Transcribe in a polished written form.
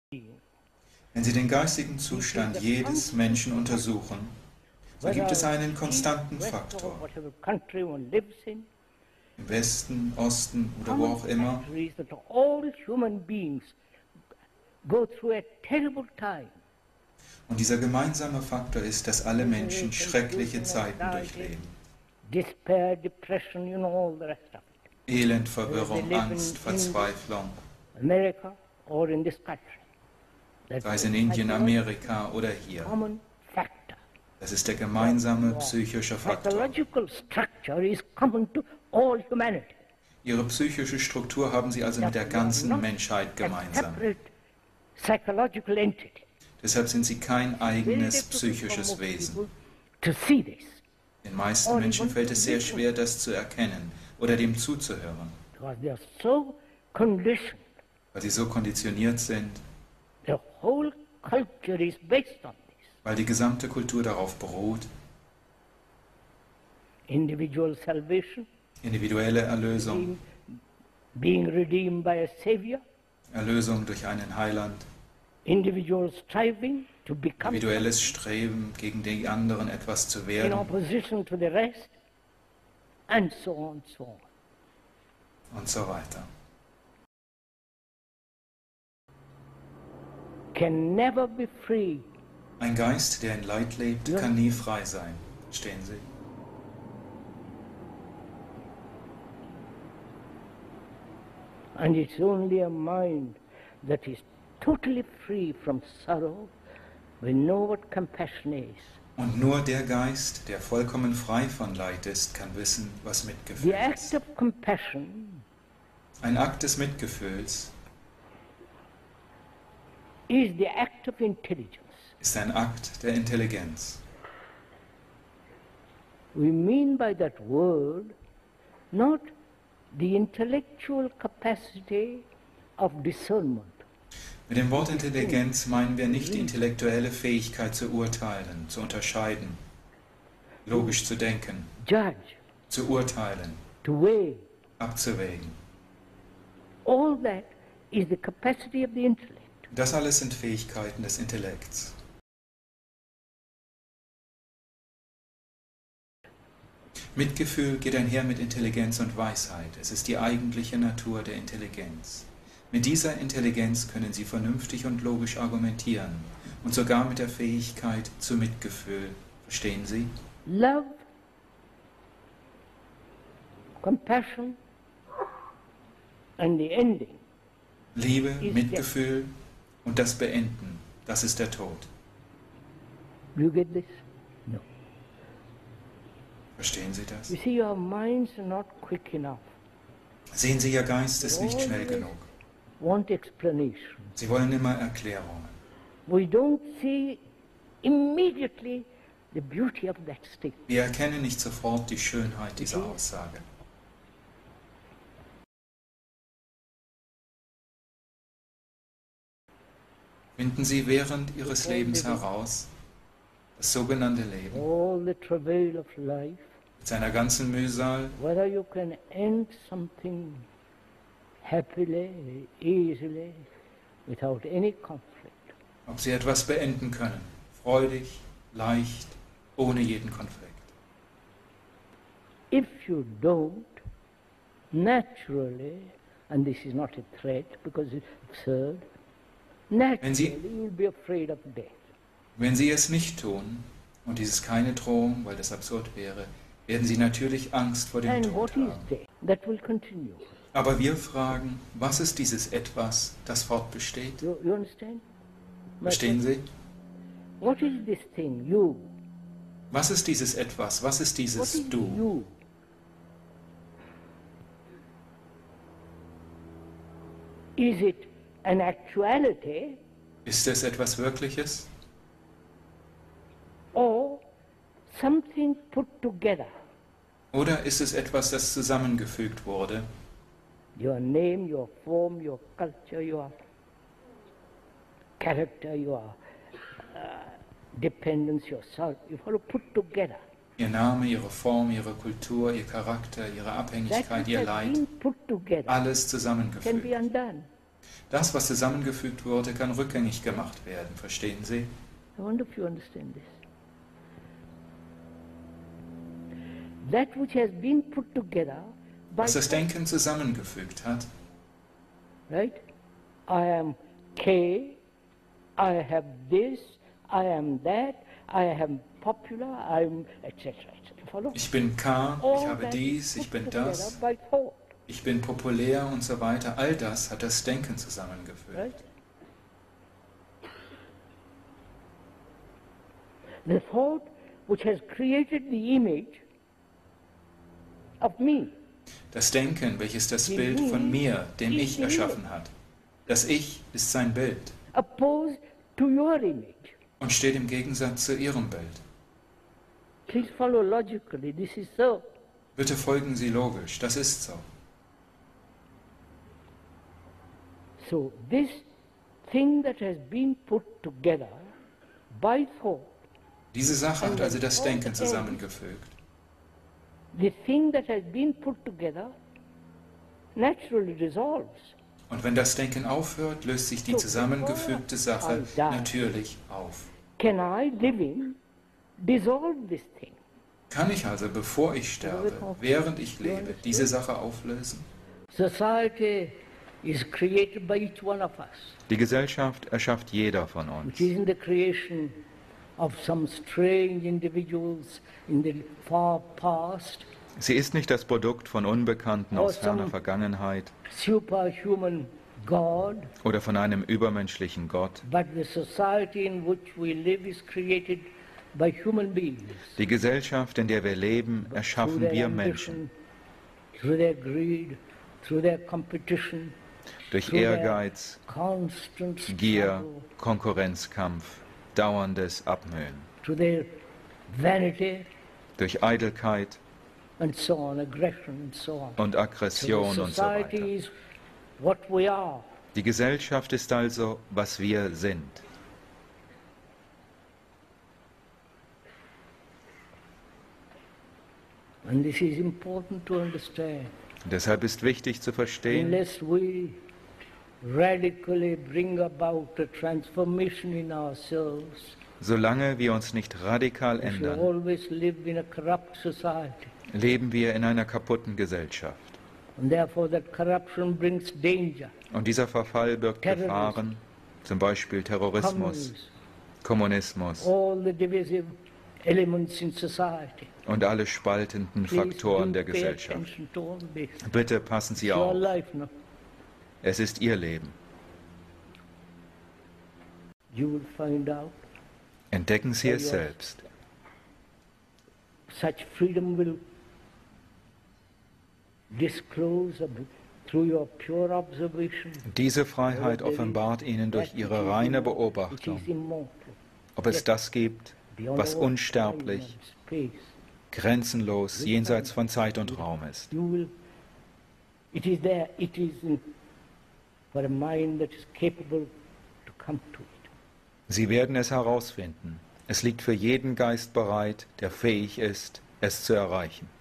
Wenn Sie den geistigen Zustand jedes Menschen untersuchen, so gibt es einen konstanten Faktor. Im Westen, Osten oder wo auch immer. Und dieser gemeinsame Faktor ist, dass alle Menschen schreckliche Zeiten durchleben. Despair, depression, you know, all the rest of it. Elend, Verwirrung, Angst, Verzweiflung. America or in this country. Sei es in Indien, Amerika oder hier. Das ist der gemeinsame psychische Faktor. Ihre psychische Struktur haben Sie also mit der ganzen Menschheit gemeinsam. Deshalb sind Sie kein eigenes psychisches Wesen. Den meisten Menschen fällt es sehr schwer, das zu erkennen oder dem zuzuhören, weil sie so konditioniert sind, weil die gesamte Kultur darauf beruht, individuelle Erlösung, Erlösung durch einen Heiland, individuelles Streben, gegen die anderen etwas zu werden, und so weiter. Can never be free. Ein Geist, der in Leid lebt, kann nie frei sein. Verstehen Sie? And it's only a mind that is totally free from sorrow. We know what compassion is. Und nur der Geist, der vollkommen frei von Leid ist, kann wissen, was Mitgefühl The act ist. of compassion Ein Akt des Mitgefühls is the act of intelligence. ist ein Akt der Intelligenz. We mean by that word not the intellectual capacity of discernment. Mit dem Wort Intelligenz meinen wir nicht die intellektuelle Fähigkeit zu urteilen, zu unterscheiden, logisch zu denken, Judge, zu urteilen, to weigh. abzuwägen. All that is the capacity of the intellect. Das alles sind Fähigkeiten des Intellekts. Mitgefühl geht einher mit Intelligenz und Weisheit. Es ist die eigentliche Natur der Intelligenz. Mit dieser Intelligenz können Sie vernünftig und logisch argumentieren und sogar mit der Fähigkeit zu Mitgefühl. Verstehen Sie? Love, compassion, and the ending. Liebe, Mitgefühl und das Beenden, das ist der Tod. Do you get this? No. Verstehen Sie das? You see, your minds are not quick enough. Sehen Sie, Ihr Geist ist nicht schnell genug. Want explanation. Sie wollen immer Erklärungen. We don't see immediately the beauty of that statement. Wir erkennen nicht sofort die Schönheit dieser Aussage. Finden Sie während Ihres Lebens heraus, das sogenannte Leben, All the travail of life, mit seiner ganzen Mühsal, whether you can end something happily, easily, without any conflict. ob Sie etwas beenden können, freudig, leicht, ohne jeden Konflikt. If you don't, naturally, and this is not a threat because it's absurd, naturally you'll be afraid of death. Wenn Sie es nicht tun, und dies ist keine Drohung, weil das absurd wäre, werden Sie natürlich Angst vor dem And Tod what is haben. death? That will continue. Aber wir fragen, was ist dieses Etwas, das fortbesteht? You understand? Verstehen Sie? What is this thing, you? Was ist dieses Etwas? Was ist What dieses is Du? you? Is it an actuality Ist es etwas Wirkliches? or something put together? Oder ist es etwas, das zusammengefügt wurde? Your name, your form, your culture, your character, your dependence, your self, you've got to put together. Ihr Name, Ihre Form, Ihre Kultur, Ihr Charakter, Ihre That Abhängigkeit, which Ihr has Leid, been put together alles can be zusammengefügt. undone. Das, was zusammengefügt wurde, kann rückgängig gemacht werden. Verstehen Sie? I wonder if you understand this. That which has been put together by Was das Denken zusammengefügt hat, right? I am K, I have this, I am that, I am popular, I am etc. Follow? ich bin K, ich All habe that dies, is ich put bin together das, by thought, ich bin populär und so weiter, all das hat das Denken zusammengefügt. right? The thought which has created the image of me. Das Denken, welches das Bild von mir, dem Ich, erschaffen hat. Das Ich ist sein Bild Opposed to your image. und steht im Gegensatz zu Ihrem Bild. Please follow logically. This is so. Bitte folgen Sie logisch, das ist so. So this thing that has been put together by thought, Diese Sache hat also das Denken zusammengefügt. the thing that has been put together naturally dissolves. Und wenn das Denken aufhört, löst sich die zusammengefügte Sache natürlich auf. Can I, living, dissolve this thing? Kann ich also, bevor ich sterbe, während ich lebe, diese Sache auflösen? Society is created by each one of us, Die Gesellschaft erschafft jeder von uns. which isn't the creation of some strange individuals in the far past, Sie ist nicht das Produkt von Unbekannten aus ferner Vergangenheit superhuman God, oder von einem übermenschlichen Gott. but the society in which we live is created by human beings. Die Gesellschaft, in der wir leben, Through erschaffen their wir ambition, Menschen. through their greed, through their competition, Durch through their Ehrgeiz, constant Gier, struggle, Konkurrenzkampf, dauerndes Abmühen. to their vanity, Durch Eitelkeit and so on, aggression and so on. und Aggression So und so society weiter. is what we are. Die Gesellschaft ist also, was wir sind. And this is important to understand. Deshalb ist wichtig zu verstehen, Unless we radically bring about a transformation in ourselves, solange wir uns nicht radikal we shall ändern, always live in a corrupt society. leben wir in einer kaputten Gesellschaft. And therefore that corruption brings danger, Und dieser Verfall birgt Terrorism, Gefahren, zum Beispiel Terrorismus, communism, Kommunismus all the divisive elements in society. und alle spaltenden Please Faktoren do der pay Gesellschaft. attention to all this. Bitte passen Sie It's your auf. life now. Es ist Ihr Leben. You will find out Entdecken Sie es selbst. such freedom will disclose through your pure observation. Diese Freiheit offenbart Ihnen durch Ihre reine It Beobachtung, is immortal, ob es das gibt, beyond was all unsterblich, time and space. grenzenlos, jenseits von Zeit und Raum ist. You will. It is there. It is for a mind that is capable to come to it. Sie werden es herausfinden. Es liegt für jeden Geist bereit, der fähig ist, es zu erreichen.